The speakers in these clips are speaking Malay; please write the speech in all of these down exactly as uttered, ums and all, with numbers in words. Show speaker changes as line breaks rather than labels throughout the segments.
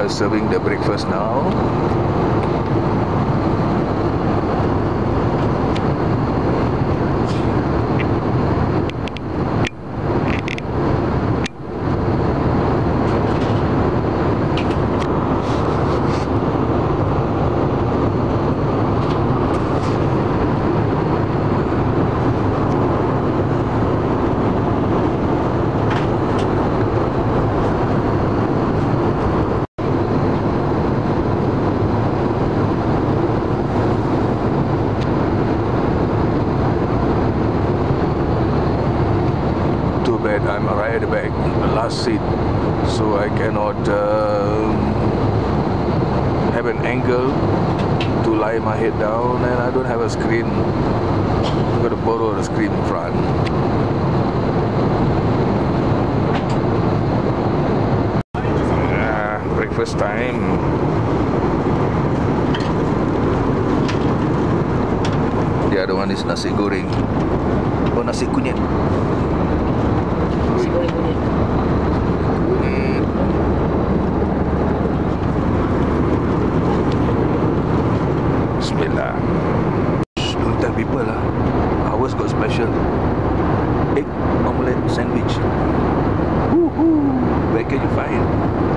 are serving the breakfast now. I'm right at the back, the last seat, so I cannot uh, have an angle to lie my head down, and I don't have a screen. I'm going to borrow the screen in front. Yeah, breakfast time. The other one is nasi goreng. Oh, nasi kunyit. Bismillah. Shh, don't tell people lah. Ours got special egg omelette sandwich. Woohoo! Where can you find?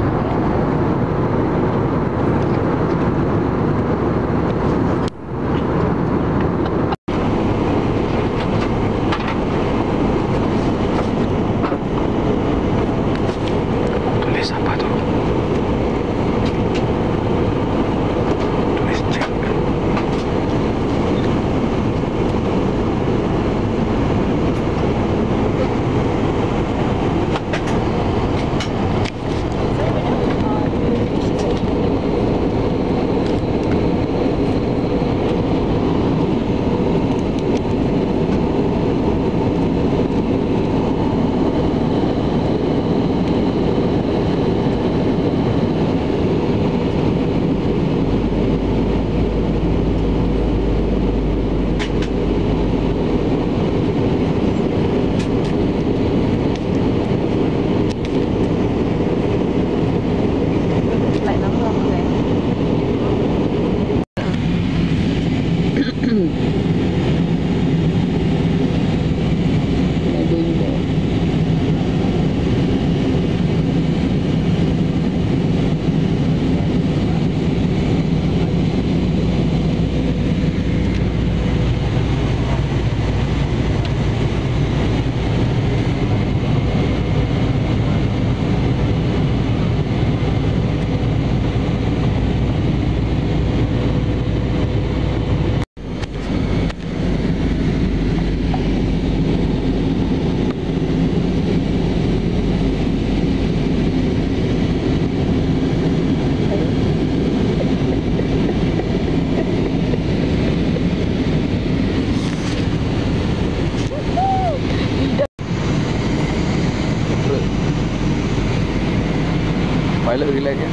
Pilot relax ya.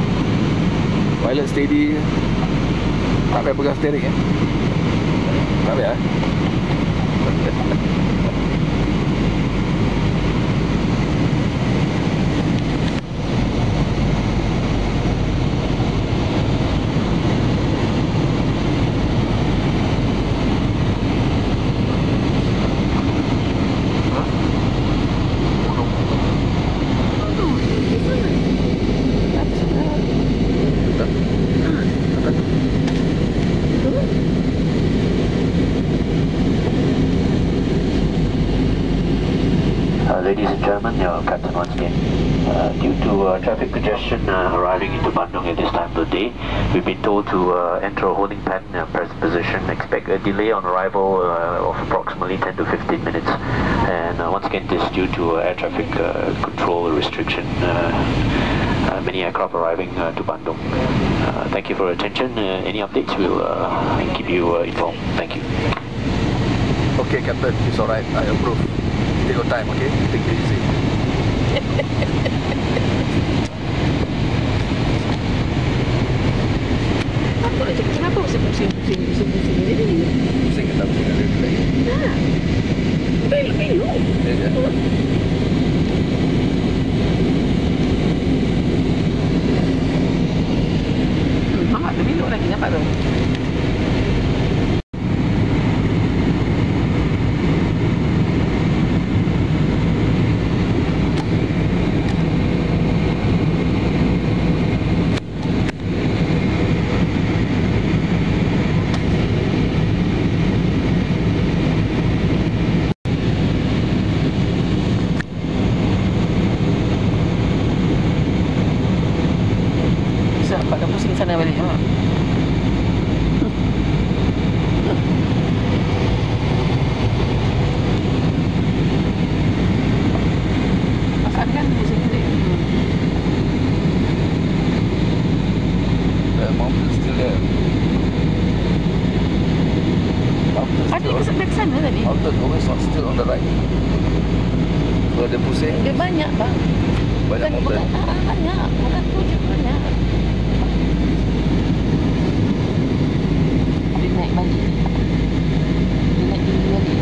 Pilot steady je. Tak payah pegang steering ya. Tak payah.
Ladies and gentlemen, your captain once again. Uh, due to uh, traffic congestion uh, arriving into Bandung at this time of the day, we've been told to uh, enter a holding pattern in a present position. Expect a delay on arrival uh, of approximately ten to fifteen minutes. And uh, once again, this is due to uh, air traffic uh, control restriction. Uh, uh, many aircraft arriving uh, to Bandung. Uh, thank you for your attention. Uh, any updates, we'll uh, keep you uh, informed. Thank you.
Okay, Captain, it's alright. I approve. Take your time, okay? Take it easy.
Apa nak cakap? Kenapa pusing-pusing pusing-pusing ni?
Pusing ke tak pusing ada lagi?
Haa. Belok-belok.
Ya, ya.
ni.
Alton always on, still on the right. Kalau dia pusing,
Dia banyak bang.
banyak
Bukan,
mountain.
bukan, ah, banyak. Bukan tu je banyak. Dia naik balik ni. Dia naik tinggi balik.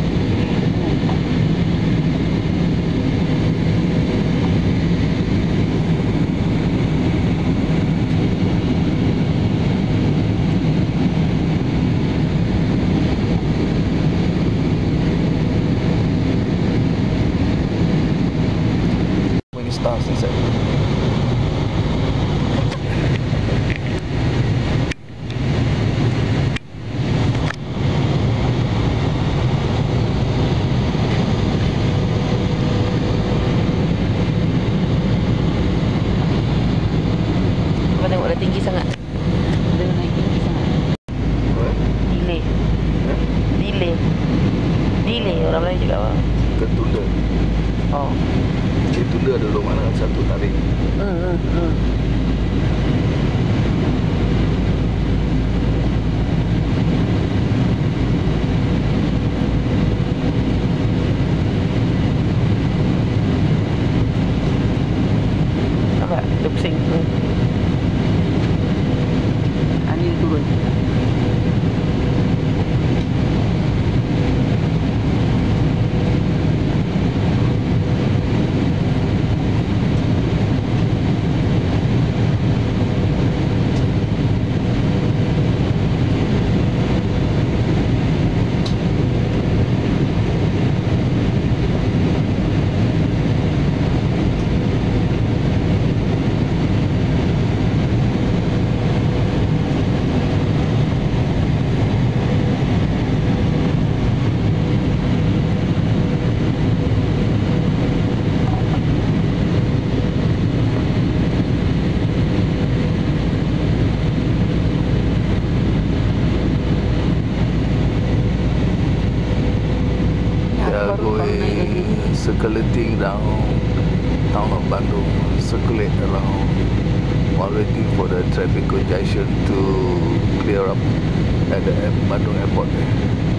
Many stars inside.
Kau tengok dah tinggi sangat. Dia naik tinggi sangat.
What?
Delay. Delay. Delay orang Melayu cakap apa?
Tertunda.
Oh.
Dia tunda dulu mana satu tarik.
Hmm, hmm, hmm. Nampak? Dia pusing. Hmm. Ah, ni dia turun.
Circulating down town of Bandung, circulate around while waiting for the traffic congestion to clear up at the Bandung airport.